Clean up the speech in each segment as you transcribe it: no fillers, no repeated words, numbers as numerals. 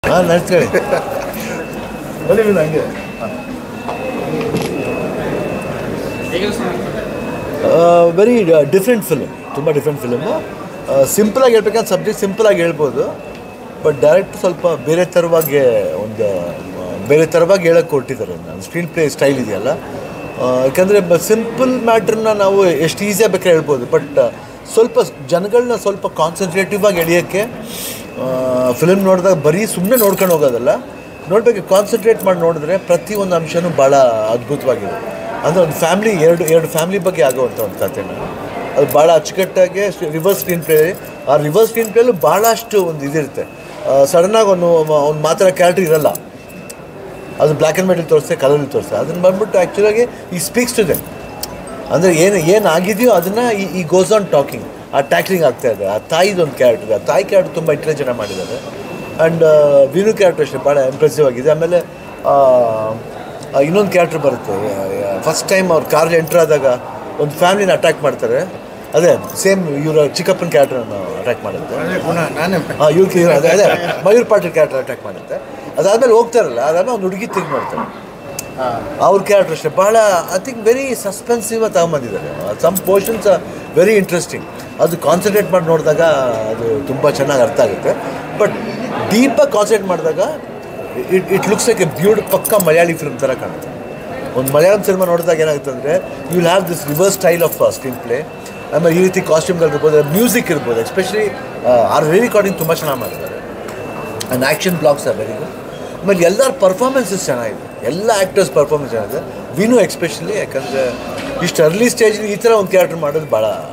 ಹಾಂ ನಡ್ಸ್ಕೊಳ್ಳಿ ಬನ್ನಿ ಮೀನು ಹಂಗೆ ವೆರಿ ಡಿಫ್ರೆಂಟ್ ಫಿಲಮ್ ತುಂಬ ಡಿಫ್ರೆಂಟ್ ಫಿಲಮು ಸಿಂಪಲಾಗಿ ಹೇಳ್ಬೇಕಂದ್ರೆ ಸಬ್ಜೆಕ್ಟ್ ಸಿಂಪಲಾಗಿ ಹೇಳ್ಬೋದು ಬಟ್ ಡೈರೆಕ್ಟ್ ಸ್ವಲ್ಪ ಬೇರೆ ಥರವಾಗಿ ಬೇರೆ ಥರವಾಗಿ ಹೇಳೋಕ್ಕೆ ಕೊಟ್ಟಿದ್ದಾರೆ ನಾನು ಸ್ಕ್ರೀನ್ ಪ್ಲೇ ಸ್ಟೈಲ್ ಇದೆಯಲ್ಲ ಯಾಕಂದರೆ ಸಿಂಪಲ್ ಮ್ಯಾಟ್ರನ್ನ ನಾವು ಎಷ್ಟು ಈಸಿಯಾಗಿ ಬೇಕಾದ್ರೆ ಹೇಳ್ಬೋದು ಬಟ್ ಸ್ವಲ್ಪ ಜನಗಳನ್ನ ಸ್ವಲ್ಪ ಕಾನ್ಸಂಟ್ರೇಟಿವ್ ಆಗಿ ಎಳೆಯೋಕ್ಕೆ ಫಿಲ್ಮ್ ನೋಡಿದಾಗ ಬರೀ ಸುಮ್ಮನೆ ನೋಡ್ಕೊಂಡು ಹೋಗೋದಲ್ಲ ನೋಡಬೇಕು ಕಾನ್ಸಂಟ್ರೇಟ್ ಮಾಡಿ ನೋಡಿದ್ರೆ ಪ್ರತಿಯೊಂದು ಅಂಶನೂ ಭಾಳ ಅದ್ಭುತವಾಗಿದೆ ಅಂದರೆ ಒಂದು ಫ್ಯಾಮ್ಲಿ ಎರಡು ಫ್ಯಾಮ್ಲಿ ಬಗ್ಗೆ ಆಗೋವಂಥ ಒಂದು ಕಥೆನ ಅದು ಭಾಳ ಅಚ್ಚುಕಟ್ಟಾಗಿ ರಿವರ್ಸ್ ಸ್ಕ್ರೀನ್ ಪ್ಲೇ ಆ ರಿವರ್ಸ್ ಸ್ಕ್ರೀನ್ ಪ್ಲೇಲೂ ಭಾಳಷ್ಟು ಒಂದು ಇದಿರುತ್ತೆ ಸಡನ್ನಾಗಿ ಒಂದು ಮಾತ್ರ ಕ್ಯಾರೆಕ್ಟರ್ ಇರೋಲ್ಲ ಅದು ಬ್ಲ್ಯಾಕ್ ಆ್ಯಂಡ್ ವೈಟಲ್ಲಿ ತೋರಿಸ್ತೆ ಕಲರಲ್ಲಿ ತೋರಿಸ್ತೆ ಅದನ್ನು ಬಂದ್ಬಿಟ್ಟು ಆ್ಯಕ್ಚುಲಾಗಿ ಈ ಸ್ಪೀಕ್ಸ್ ಟು ದೆಮ್ ಅಂದರೆ ಏನು ಆಗಿದೆಯೋ ಅದನ್ನು ಈ ಗೋಸ್ ಆನ್ ಟಾಕಿಂಗ್ ಆ ಟ್ಯಾಕ್ಲಿಂಗ್ ಆಗ್ತಾಯಿದೆ ಆ ತಾಯಿದೊಂದು ಕ್ಯಾರೆಕ್ಟರ್ ಆ ತಾಯಿ ಕ್ಯಾರೆಕ್ಟರ್ ತುಂಬ ಇಂಟೆಲಿಜೆಂಟ್ ಮಾಡಿದ್ದಾರೆ ಆ್ಯಂಡ್ ವಿನು ಕ್ಯಾರೆಕ್ಟರ್ ಅಷ್ಟೇ ಭಾಳ ಇಂಪ್ರೆಸಿವ್ ಆಗಿದೆ ಆಮೇಲೆ ಇನ್ನೊಂದು ಕ್ಯಾರೆಕ್ಟರ್ ಬರುತ್ತೆ ಫಸ್ಟ್ ಟೈಮ್ ಅವ್ರ ಕಾರಲ್ಲಿ ಎಂಟ್ರ್ ಆದಾಗ ಒಂದು ಫ್ಯಾಮಿಲಿನ ಅಟ್ಯಾಕ್ ಮಾಡ್ತಾರೆ ಅದೇ ಸೇಮ್ ಇವರ ಚಿಕ್ಕಪ್ಪನ ಕ್ಯಾರೆಕ್ಟರನ್ನು ಅಟ್ಯಾಕ್ ಮಾಡುತ್ತೆ ಅದೇ ಮಯೂರ್ ಪಾಟೀಲ್ ಕ್ಯಾರೆಕ್ಟರ್ ಅಟ್ಯಾಕ್ ಮಾಡುತ್ತೆ ಅದಾದಮೇಲೆ ಹೋಗ್ತಾರಲ್ಲ ಅದಾದಮೇಲೆ ಒಂದು ಹುಡುಗಿ ತಿಂಕ್ ಮಾಡ್ತಾರೆ ಅವ್ರ ಕ್ಯಾರೆಕ್ಟರ್ ಅಷ್ಟೇ ಭಾಳ ಐ ಥಿಂಕ್ ವೆರಿ ಸಸ್ಪೆನ್ಸಿವ್ ತಗೊಂಬಂದಿದ್ದಾರೆ ಸಮ್ ಪೋರ್ಷನ್ಸ್ ವೆರಿ ಇಂಟ್ರೆಸ್ಟಿಂಗ್ ಅದು ಕಾನ್ಸಂಟ್ರೇಟ್ ಮಾಡಿ ನೋಡಿದಾಗ ಅದು ತುಂಬ ಚೆನ್ನಾಗಿ ಅರ್ಥ ಆಗುತ್ತೆ ಬಟ್ ಡೀಪಾಗಿ ಕಾನ್ಸಂಟ್ರೇಟ್ ಮಾಡಿದಾಗ ಇಟ್ ಲುಕ್ಸ್ ಲೈಕ್ ಎ ಪಕ್ಕ ಮಲಯಾಳಿ ಫಿಲ್ಮ್ ಥರ ಕಾಣುತ್ತೆ ಒಂದು ಮಲಯಾಳಂ ಸಿನಿಮಾ ನೋಡಿದಾಗ ಏನಾಗುತ್ತೆ ಅಂದರೆ you will have this reverse style of screenplay ಆಮೇಲೆ ಈ ರೀತಿ ಕಾಸ್ಟ್ಯೂಮ್ಗಳಿರ್ಬೋದು ಮ್ಯೂಸಿಕ್ ಇರ್ಬೋದು ಎಸ್ಪೆಷಲಿ ಆ ರೆಕಾರ್ಡಿಂಗ್ ತುಂಬ ಚೆನ್ನಾಗಿ ಮಾಡಿದ್ದಾರೆ and action blocks are very good ಆಮೇಲೆ ಎಲ್ಲರ ಪರ್ಫಾರ್ಮೆನ್ಸಸ್ ಚೆನ್ನಾಗಿದೆ ಎಲ್ಲ ಆ್ಯಕ್ಟರ್ಸ್ ಪರ್ಫಾರ್ಮೆನ್ಸ್ ಚೆನ್ನಾಗಿದೆ ವಿನು ಎಕ್ಸ್ಪೆಷಲಿ ಯಾಕಂದರೆ ಇಷ್ಟು ಅರ್ಲಿ ಸ್ಟೇಜಲ್ಲಿ ಈ ಥರ ಒಂದು ಕ್ಯಾರೆಕ್ಟರ್ ಮಾಡೋದು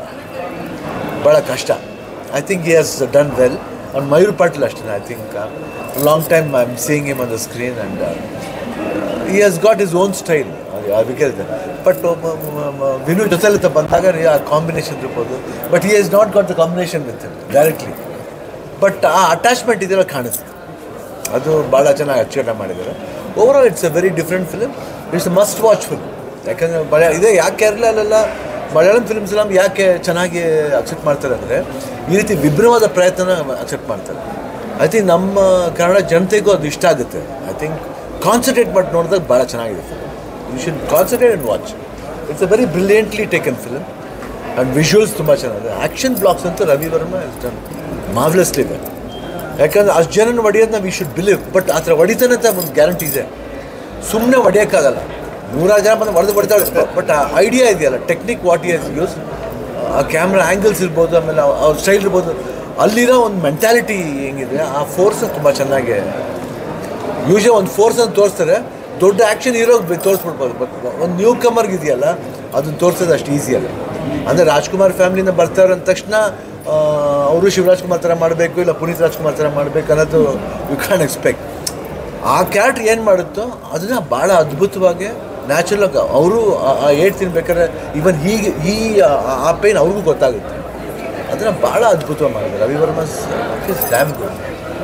ಭಾಳ ಕಷ್ಟ I think he has done well and Mayur Patil ಅಷ್ಟೇ I think long time I am seeing him on the screen and he has got his own style ಅದಕ್ಕೆ ಬಟ್ ವಿನು ಜೊತೆಲಿ ಬಂದಾಗ ಆ ಕಾಂಬಿನೇಷನ್ ಇರ್ಬೋದು but he has not got the combination with directly but ಆ attachment ಇದೆಲ್ಲ ಕಾಣಿಸುತ್ತೆ ಅದು ಭಾಳ ಚೆನ್ನಾಗಿ ಅಚ್ಚುಕಟ್ಟಾಗಿ ಮಾಡಿದ್ದಾರೆ overall it's a very different film it's a must watch film ಯಾಕಂದರೆ ಇದೇ ಯಾಕೆ ಕೇರಳಲ್ಲೆಲ್ಲ ಮಲಯಾಳಂ ಫಿಲ್ಮ್ಸ್ ಎಲ್ಲ ಯಾಕೆ ಚೆನ್ನಾಗಿ ಅಕ್ಸೆಪ್ಟ್ ಮಾಡ್ತಾರೆ ಅಂದರೆ ಈ ರೀತಿ ವಿಭಿನ್ನವಾದ ಪ್ರಯತ್ನ ಅಕ್ಸೆಪ್ಟ್ ಮಾಡ್ತಾರೆ ಐ ಥಿಂಕ್ ನಮ್ಮ ಕನ್ನಡ ಜನತೆಗೂ ಅದು ಇಷ್ಟ ಆಗುತ್ತೆ ಐ ಥಿಂಕ್ ಕಾನ್ಸಂಟ್ರೇಟ್ ಮಾಡಿ ನೋಡಿದಾಗ ಭಾಳ ಚೆನ್ನಾಗಿದೆ film you should concentrate and watch it's a very brilliantly taken film and visuals ತುಂಬ ಚೆನ್ನಾಗಿದೆ ಆ್ಯಕ್ಷನ್ ಬ್ಲಾಕ್ಸ್ ಅಂತೂ Ravi Varma is done marvellously ಇದೆ ಯಾಕಂದರೆ ಅಷ್ಟು ಜನನ ಹೊಡೆಯೋದನ್ನ ವಿ ಶುಡ್ ಬಿಲೀವ್ ಬಟ್ ಆ ಥರ ಹೊಡಿತಾನೆ ಅಂತ ಒಂದು ಗ್ಯಾರಂಟಿ ಇದೆ ಸುಮ್ಮನೆ ಹೊಡೆಯೋಕ್ಕಾಗಲ್ಲ 100 ಜನ ಬಂದು ಹೊಡೆದಾಡ್ತಾರೆ ಬಟ್ ಆ ಐಡಿಯಾ ಇದೆಯಲ್ಲ ಟೆಕ್ನಿಕ್ ವಾಟ್ ಈಸ್ ಯೂಸ್ ಆ ಕ್ಯಾಮ್ರಾ ಆ್ಯಂಗಲ್ಸ್ ಇರ್ಬೋದು ಆಮೇಲೆ ಅವ್ರ ಸ್ಟೈಲ್ ಇರ್ಬೋದು ಅಲ್ಲಿರೋ ಒಂದು ಮೆಂಟ್ಯಾಲಿಟಿ ಹೆಂಗಿದೆ ಆ ಫೋರ್ಸನ್ನು ತುಂಬ ಚೆನ್ನಾಗಿ ಯೂಶಲಿ ಒಂದು ಫೋರ್ಸನ್ನು ತೋರಿಸ್ತಾರೆ ದೊಡ್ಡ ಆ್ಯಕ್ಷನ್ ಹೀರೋಗೆ ತೋರಿಸ್ಬಿಡ್ಬೋದು ಬಟ್ ಒಂದು ನ್ಯೂ ಕಮರ್ಗೆ ಇದೆಯಲ್ಲ ಅದನ್ನು ತೋರಿಸೋದು ಅಷ್ಟು ಈಸಿ ಅಲ್ಲ ಅಂದರೆ ರಾಜ್ಕುಮಾರ್ ಫ್ಯಾಮಿಲಿಯಿಂದ ಬರ್ತಾರೆ ಅಂದ ತಕ್ಷಣ ಅವರು ಶಿವರಾಜ್ ಕುಮಾರ್ ಥರ ಮಾಡಬೇಕು ಇಲ್ಲ ಪುನೀತ್ ರಾಜ್ಕುಮಾರ್ ಥರ ಮಾಡಬೇಕು ಅನ್ನೋದು ಯು ಕ್ಯಾನ್ ಎಕ್ಸ್ಪೆಕ್ಟ್ ಆ ಕ್ಯಾರೆಕ್ಟರ್ ಏನು ಮಾಡುತ್ತೋ ಅದನ್ನು ಭಾಳ ಅದ್ಭುತವಾಗಿ ನ್ಯಾಚುರಲಾಗಿ ಅವರು ಆ ಏಟ್ ತಿನ್ಬೇಕಾದ್ರೆ ಇವನ್ ಆ ಪೇನ್ ಅವ್ರಿಗೂ ಗೊತ್ತಾಗುತ್ತೆ ಅದನ್ನು ಭಾಳ ಅದ್ಭುತವಾಗಿ ಮಾಡಿದ್ದಾರೆ Ravi Varma's is damn good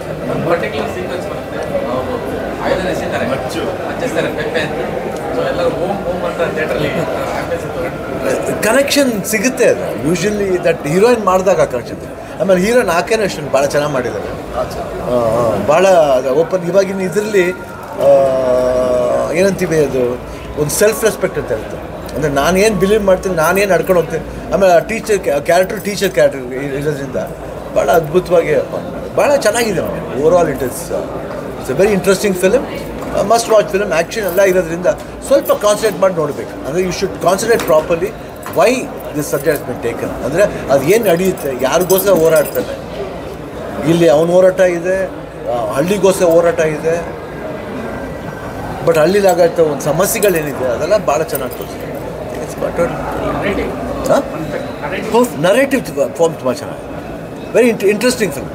connection ಸಿಗುತ್ತೆ ಅದು ಯೂಶಲಿ ದಟ್ ಹೀರೋಯಿನ್ ಮಾಡಿದಾಗ ಕನೆಕ್ಷನ್ ಆಮೇಲೆ ಹೀರೋಯಿನ್ ಆಕೆನೂ ಅಷ್ಟೊಂದು ಭಾಳ ಚೆನ್ನಾಗಿ ಮಾಡಿದ್ದಾರೆ ಭಾಳ ಓಪನ್ ಇವಾಗಿನ ಇದರಲ್ಲಿ ಏನಂತೀವಿ ಅದು ಒಂದು ಸೆಲ್ಫ್ ರೆಸ್ಪೆಕ್ಟ್ ಅಂತ ಇರುತ್ತೆ ಅಂದರೆ ನಾನೇನು ಬಿಲೀವ್ ಮಾಡ್ತೀನಿ ನಾನೇನು ನಡ್ಕೊಂಡು ಹೋಗ್ತೀನಿ ಆಮೇಲೆ ಟೀಚರ್ ಕ್ಯಾರೆಕ್ಟರ್ ಇರೋದ್ರಿಂದ ಭಾಳ ಅದ್ಭುತವಾಗಿ ಭಾಳ ಚೆನ್ನಾಗಿದೆ overall it's a very interesting film must watch film action ಎಲ್ಲ ಇರೋದ್ರಿಂದ ಸ್ವಲ್ಪ ಕಾನ್ಸಂಟ್ರೇಟ್ ಮಾಡಿ ನೋಡಬೇಕು ಅಂದರೆ you should concentrate properly why this subject been taken ಅಂದರೆ ಅದು ಏನು ನಡೆಯುತ್ತೆ ಯಾರಿಗೋಸ್ಕರ ಹೋರಾಡ್ತಾನೆ ಇಲ್ಲಿ ಅವನ ಹೋರಾಟ ಇದೆ ಹಳ್ಳಿಗೋಸ್ಕರ ಹೋರಾಟ ಇದೆ ಬಟ್ ಹಳ್ಳಿಲಾಗತ್ತೆ ಒಂದು ಸಮಸ್ಯೆಗಳೇನಿದೆ ಅದೆಲ್ಲ ಭಾಳ ಚೆನ್ನಾಗಿ ತೋರಿಸ್ತಾರೆ ಇಟ್ಸ್ ಬಟ್ ನರೇಟಿವ್ ಫಾರ್ಮ್ ತುಂಬ ಚೆನ್ನಾಗಿದೆ very interesting film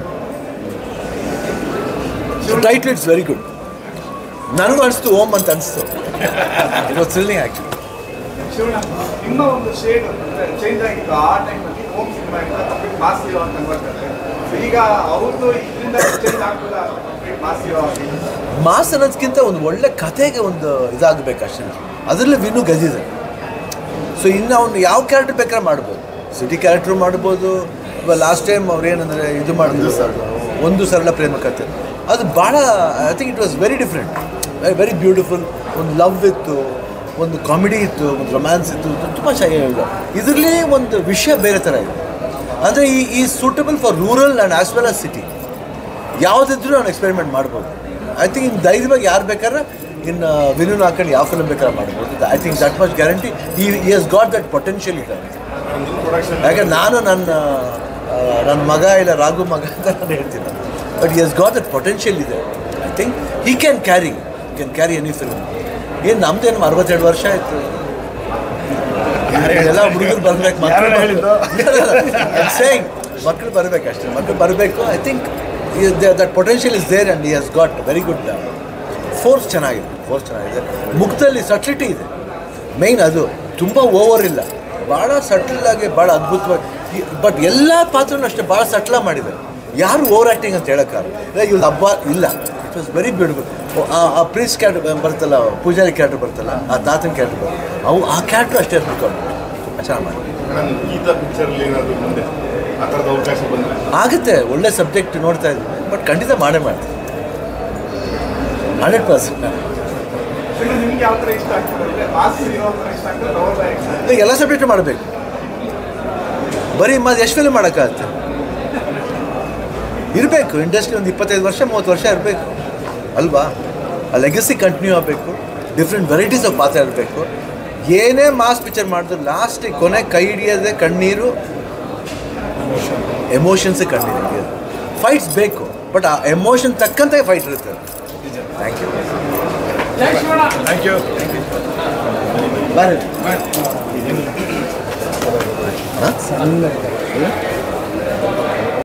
title it's very good ನನಗೂ ಅನಿಸ್ತು ಓಮ್ ಅಂತ ಅನಿಸ್ತು ಇಟ್ ವಾಸ್ ಥ್ರಿಲ್ಲಿಂಗ್ ಆ್ಯಕ್ಚುಲಿ ಇನ್ನೂ ಒಂದು ಶೇಡ್ ಚೇಂಜ್ ಆಗಿತ್ತು ಆ ಟೈಮಲ್ಲಿ ಓಮ್ ಸಿನಿಮಾ ಮಾಸ್ ಹೀರೋ ಅಂತ ಬರ್ತಾರೆ ಈಗ ಅವ್ರದ್ದು ಇದರಿಂದ ಚೇಂಜ್ ಆಗ್ತದ ಮಾಸ್ ಹೀರೋ ಮಾಸ್ ಅನ್ನೋದಕ್ಕಿಂತ ಒಂದು ಒಳ್ಳೆ ಕಥೆಗೆ ಒಂದು ಇದಾಗಬೇಕು ಅಷ್ಟೇ ಅದರಲ್ಲಿ ವಿನು ಗಜಿದೆ ಸೊ ಇನ್ನು ಅವ್ನು ಯಾವ ಕ್ಯಾರೆಕ್ಟರ್ ಬೇಕಾದ್ರೆ ಮಾಡ್ಬೋದು ಸಿಟಿ ಕ್ಯಾರೆಕ್ಟ್ರು ಮಾಡ್ಬೋದು ಲಾಸ್ಟ್ ಟೈಮ್ ಅವ್ರು ಏನಂದರೆ ಇದು ಮಾಡಿದ್ರು ಸರ್ ಒಂದು ಸರಳ ಪ್ರೇಮ ಕಥೆ, ಅದು ಭಾಳ I think it was very different, very beautiful. ಒಂದು ಲವ್ ಇತ್ತು, ಒಂದು ಕಾಮಿಡಿ ಇತ್ತು, ಒಂದು ರೊಮ್ಯಾನ್ಸ್ ಇತ್ತು, ತುಂಬ ಚೆನ್ನಾಗಿದೆ. ಇದರಲ್ಲಿ ಒಂದು ವಿಷಯ ಬೇರೆ ಥರ ಇದೆ. ಅಂದರೆ ಈ suitable for rural and as well as city. ಯಾವುದಿದ್ರೂ ನಾನು ಎಕ್ಸ್ಪೆರಿಮೆಂಟ್ ಮಾಡ್ಬೋದು. ಐ ಥಿಂಕ್ ಇನ್ನು ಧೈರ್ಯವಾಗಿ ಯಾರು ಬೇಕಾದ್ರೆ ಇನ್ನು ವಿನೂನ್ ಹಾಕೊಂಡು ಯಾವ ಫಿಲ್ಮ್ ಬೇಕಾದ್ರೆ ಮಾಡ್ಬೋದು. I think that much guarantee he has got that potential ಇದೆ. ಯಾಕಂದ್ರೆ ನಾನು ನನ್ನ ಮಗ ಇಲ್ಲ ರಾಘು ಮಗ ಅಂತ ನಾನು ಹೇಳ್ತೀನಿ, but he has got that potential ಇದೆ. I think he can carry any film. ಏನು ನಮ್ದೇನು 62 ವರ್ಷ ಆಯಿತು, ಎಲ್ಲ ಹುಡುಗರು ಬರಬೇಕು, ಮಕ್ಕಳು ಬರಬೇಕು ಅಷ್ಟೇ, ಮಕ್ಕಳು ಬರಬೇಕು. I think that potential is there and he has got very good force ಚೆನ್ನಾಗಿದೆ. ಮುಖದಲ್ಲಿ ಸಟ್ಲಿಟಿ ಇದೆ ಮೇಯ್ನ್, ಅದು ತುಂಬ ಓವರ್ ಇಲ್ಲ, ಭಾಳ ಸಟ್ಲಾಗಿ ಭಾಳ ಅದ್ಭುತವಾಗಿ. ಬಟ್ ಎಲ್ಲ ಪಾತ್ರನೂ ಅಷ್ಟೇ ಭಾಳ ಸಟ್ಲ ಮಾಡಿದ್ದಾರೆ. ಯಾರು ಓವರ್ ಆ್ಯಕ್ಟಿಂಗ್ ಅಂತ ಹೇಳೋಕ್ಕಾಗಲ್ಲ. ಇವ್ರು ಹಬ್ಬ ಇಲ್ಲ, ಇಟ್ ವಾಸ್ ವೆರಿ ಬ್ಯೂಟಿಫುಲ್. ಆ ಪ್ರೀಸ್ ಕ್ಯಾರೆಕ್ಟರ್ ಬರ್ತಲ್ಲ, ಪೂಜಾರಿ ಕ್ಯಾರೆಕ್ಟರ್ ಬರ್ತಲ್ಲ, ಆ ತಾತನ ಕ್ಯಾರೆಕ್ಟರ್ ಬರ್ತಲ್ಲ, ಆ ಕ್ಯಾರೆಕ್ಟರ್ ಅಷ್ಟೇ ಅದ್ಭುತ ಚೆನ್ನಾಗಿ ಮಾಡಿ. ಆಗುತ್ತೆ, ಒಳ್ಳೆ ಸಬ್ಜೆಕ್ಟ್ ನೋಡ್ತಾ ಇದ್ದೀವಿ, ಬಟ್ ಖಂಡಿತ ಮಾಡೇ ಮಾಡ್ತೀವಿ 100%. ಎಲ್ಲ ಸಬ್ಜೆಕ್ಟ್ ಮಾಡಬೇಕು, ಬರೀ ಎಷ್ಟು ಫಿಲ್ಮ್ ಮಾಡೋಕ್ಕಾಗತ್ತೆ. ಇರಬೇಕು ಇಂಡಸ್ಟ್ರಿ ಒಂದು 25 ವರ್ಷ 30 ವರ್ಷ ಇರಬೇಕು ಅಲ್ವಾ. ಆ ಲೆಗಸಿ ಕಂಟಿನ್ಯೂ ಆಗಬೇಕು, ಡಿಫ್ರೆಂಟ್ ವೆರೈಟೀಸ್ ಆಫ್ ಪಾತ್ರ ಇರಬೇಕು. ಏನೇ ಮಾಸ್ ಪಿಕ್ಚರ್ ಮಾಡಿದ್ರು ಲಾಸ್ಟಿಗೆ ಕೊನೆ ಕೈ ಹಿಡಿಯೋದೇ ಕಣ್ಣೀರು, ಎಮೋಷನ್ಸೇ ಕಣ್ಣೀರು ಹಿಡಿಯೋದು. ಫೈಟ್ಸ್ ಬೇಕು, ಬಟ್ ಆ ಎಮೋಷನ್ ತಕ್ಕಂತೆ ಫೈಟ್ ಇರುತ್ತೆ. ಥ್ಯಾಂಕ್ ಯು ಬಾರಿ.